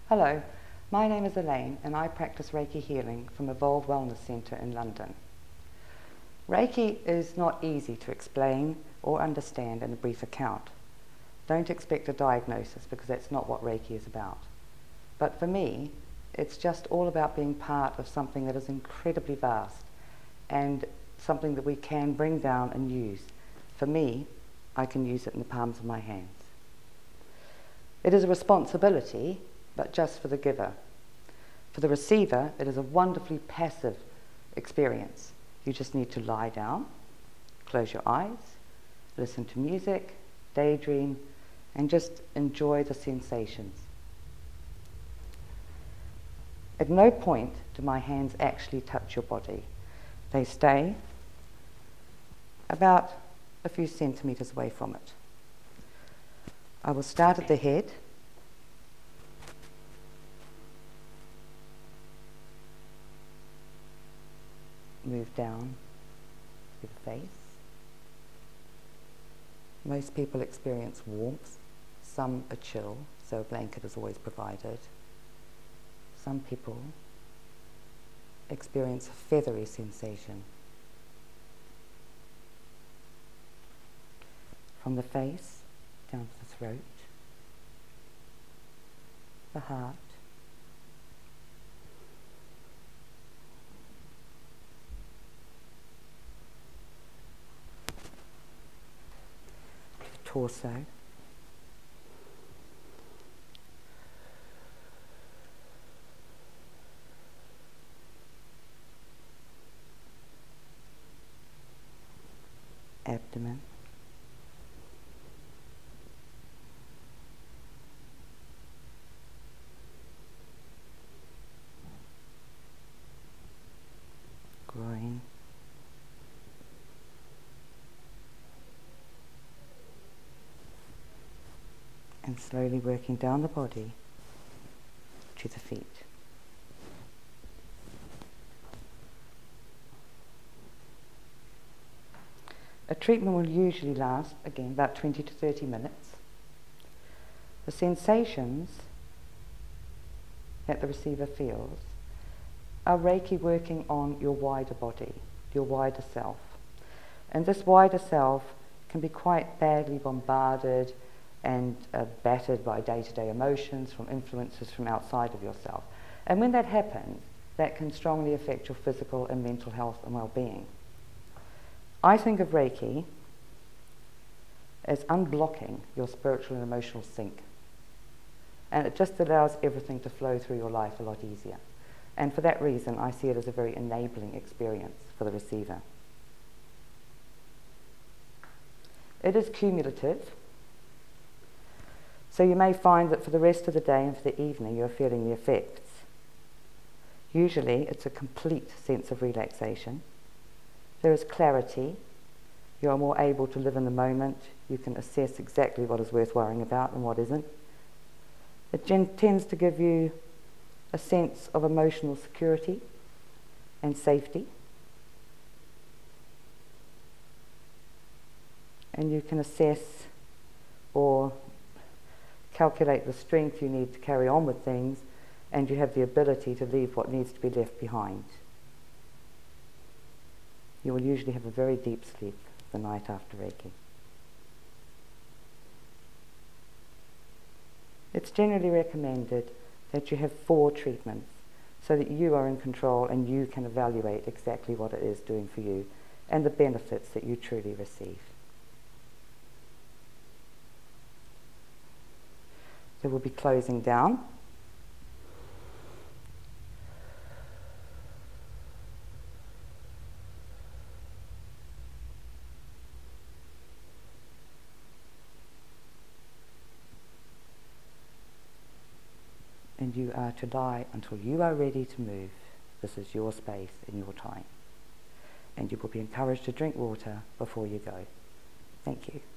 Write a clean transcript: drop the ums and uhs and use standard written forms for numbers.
Hello, my name is Elaine and I practice Reiki healing from Evolve Wellness Centre in London. Reiki is not easy to explain or understand in a brief account. Don't expect a diagnosis because that's not what Reiki is about. But for me, it's just all about being part of something that is incredibly vast and something that we can bring down and use. For me, I can use it in the palms of my hands. It is a responsibility, but just for the giver. For the receiver, it is a wonderfully passive experience. You just need to lie down, close your eyes, listen to music, daydream, and just enjoy the sensations. At no point do my hands actually touch your body. They stay about a few centimeters away from it. I will start at the head, move down to the face. Most people experience warmth, some a chill, so a blanket is always provided. Some people experience a feathery sensation. From the face down to the throat, the heart, the torso, abdomen, groin, and slowly working down the body to the feet. A treatment will usually last, again, about 20 to 30 minutes. The sensations that the receiver feels are Reiki working on your wider body, your wider self. And this wider self can be quite badly bombarded and battered by day-to-day emotions from influences from outside of yourself. And when that happens, that can strongly affect your physical and mental health and well-being. I think of Reiki as unblocking your spiritual and emotional sink. And it just allows everything to flow through your life a lot easier. And for that reason, I see it as a very enabling experience for the receiver. It is cumulative. So you may find that for the rest of the day and for the evening, you're feeling the effects. Usually, it's a complete sense of relaxation. There is clarity. You are more able to live in the moment. You can assess exactly what is worth worrying about and what isn't. It tends to give you a sense of emotional security and safety. And you can assess or calculate the strength you need to carry on with things, and you have the ability to leave what needs to be left behind. You will usually have a very deep sleep the night after Reiki. It's generally recommended that you have 4 treatments so that you are in control and you can evaluate exactly what it is doing for you and the benefits that you truly receive. So we'll be closing down. And you are to lie until you are ready to move. This is your space and your time. And you will be encouraged to drink water before you go. Thank you.